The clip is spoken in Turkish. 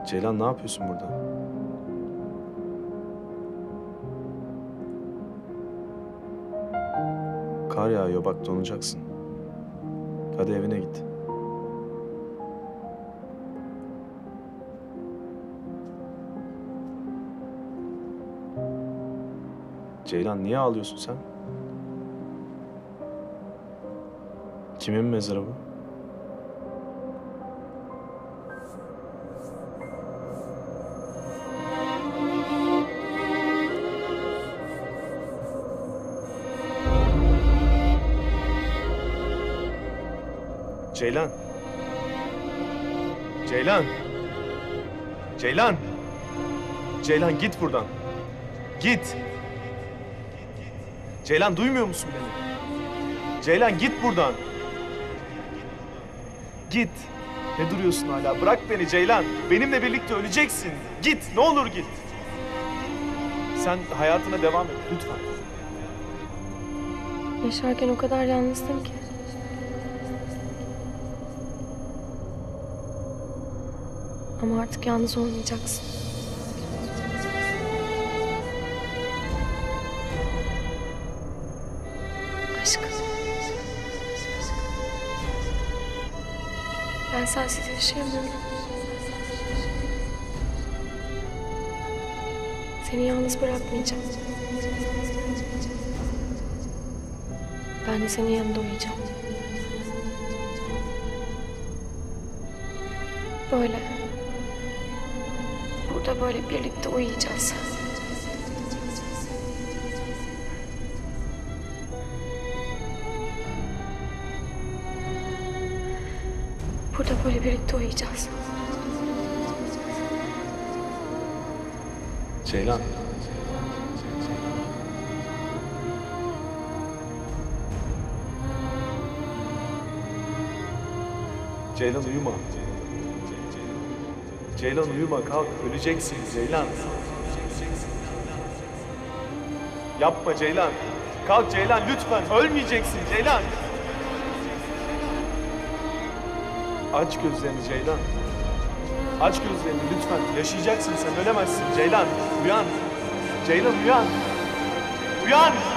Ceylan ne yapıyorsun burada? Kar yağıyor bak donacaksın. Hadi evine git. Ceylan niye ağlıyorsun sen? Kimin mezarı bu? Ceylan. Ceylan. Ceylan. Ceylan git buradan. Git. Ceylan duymuyor musun beni? Ceylan git buradan. Git. Ne duruyorsun hala? Bırak beni Ceylan. Benimle birlikte öleceksin. Git. Ne olur git. Sen hayatına devam et lütfen. Yaşarken o kadar yalnızdım ki. Ama artık yalnız olmayacaksın. Aşkım. Ben sensiz yaşayamıyorum. Seni yalnız bırakmayacağım. Ben de senin yanında uyuyacağım. Böyle. Burada böyle birlikte uyuyacağız. Burada böyle birlikte uyuyacağız. Ceylan. Ceylan uyuma. Ceylan uyuma kalk öleceksin Ceylan. Yapma Ceylan. Kalk Ceylan lütfen ölmeyeceksin Ceylan. Aç gözlerini Ceylan. Aç gözlerini lütfen. Yaşayacaksın sen ölemezsin Ceylan. Uyan. Ceylan uyan. Uyan.